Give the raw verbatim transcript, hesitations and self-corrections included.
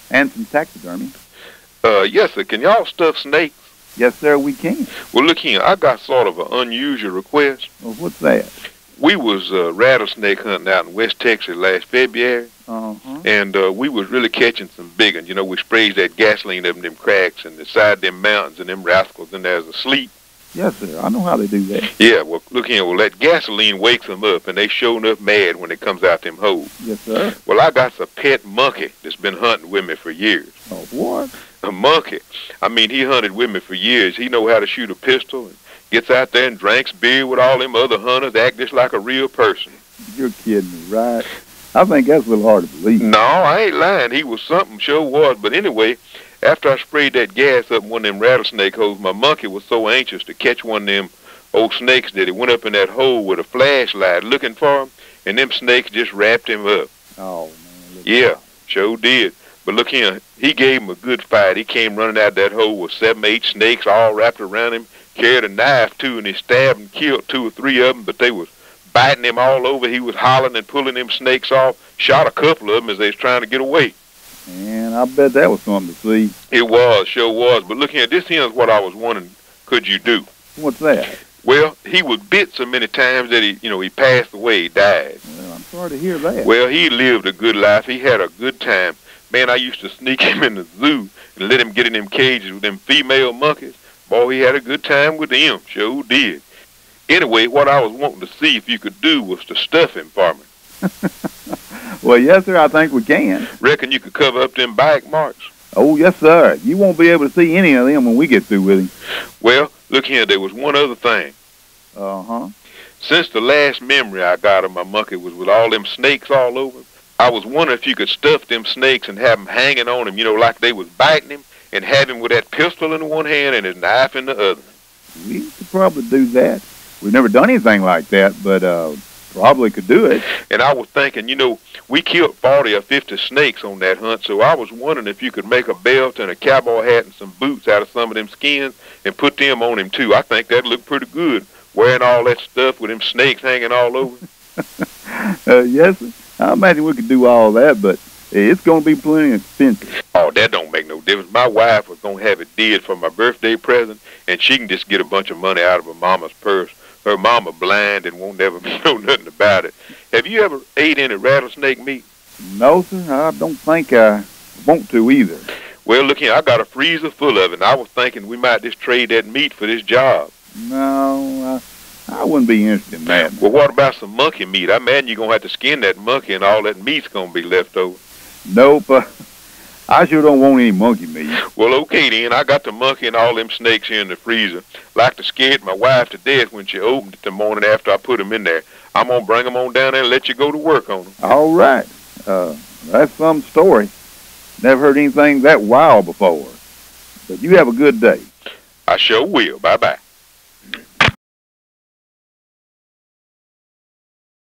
And some taxidermy. Uh, yes, sir. Can y'all stuff snakes? Yes, sir, we can. Well, look here. I got sort of an unusual request. Well, what's that? We was uh, rattlesnake hunting out in West Texas last February, Uh-huh. and uh, we was really catching some big ones. You know, we sprays that gasoline up in them cracks and the side of them mountains, and them rascals in there's asleep. Yes, sir. I know how they do that. Yeah, well, look here. Well, that gasoline wakes them up, and they sure enough mad when it comes out them holes. Yes, sir. Well, I got a pet monkey that's been hunting with me for years. Oh, what? A monkey. I mean, he hunted with me for years. He know how to shoot a pistol and gets out there and drinks beer with all them other hunters, act just like a real person. You're kidding me, right? I think that's a little hard to believe. No, I ain't lying. He was something, sure was. But anyway, after I sprayed that gas up in one of them rattlesnake holes, my monkey was so anxious to catch one of them old snakes that he went up in that hole with a flashlight looking for him, and them snakes just wrapped him up. Oh, man. Look Yeah, out. sure did. But look here, he gave him a good fight. He came running out that hole with seven, eight snakes all wrapped around him, carried a knife, too, and he stabbed and killed two or three of them, but they was biting him all over. He was hollering and pulling them snakes off, shot a couple of them as they was trying to get away. Man, I bet that was something to see. It was, sure was. But look here, this here's what I was wondering, could you do? What's that? Well, he was bit so many times that he, you know, he passed away, he died. Well, I'm sorry to hear that. Well, he lived a good life. He had a good time. Man, I used to sneak him in the zoo and let him get in them cages with them female monkeys. Boy, he had a good time with them, sure did. Anyway, what I was wanting to see if you could do was to stuff him for me. Well, yes, sir, I think we can. Reckon you could cover up them bite marks? Oh, yes, sir. You won't be able to see any of them when we get through with him. Well, look here, there was one other thing. Uh-huh. Since the last memory I got of my monkey was with all them snakes all over, I was wondering if you could stuff them snakes and have them hanging on him, you know, like they was biting him, and have him with that pistol in one hand and his knife in the other. We could probably do that. We've never done anything like that, but uh, probably could do it. And I was thinking, you know, we killed forty or fifty snakes on that hunt, so I was wondering if you could make a belt and a cowboy hat and some boots out of some of them skins and put them on him, too. I think that'd look pretty good, wearing all that stuff with them snakes hanging all over. uh, yes, sir. I imagine we could do all that, but it's going to be plenty expensive. Oh, that don't make no difference. My wife was going to have it did for my birthday present, and she can just get a bunch of money out of her mama's purse. Her mama blind and won't ever know nothing about it. Have you ever ate any rattlesnake meat? No, sir, I don't think I want to either. Well, look here, I got a freezer full of it, and I was thinking we might just trade that meat for this job. No, I, I wouldn't be interested in that. Well, what about some monkey meat? I imagine you're going to have to skin that monkey, and all that meat's going to be left over. Nope, uh, I sure don't want any monkey meat. Well, okay then. I got the monkey and all them snakes here in the freezer. Like to scared my wife to death when she opened it the morning after I put them in there. I'm going to bring them on down there and let you go to work on them. All right. Uh, that's some story. Never heard anything that wild before. But you have a good day. I sure will. Bye-bye.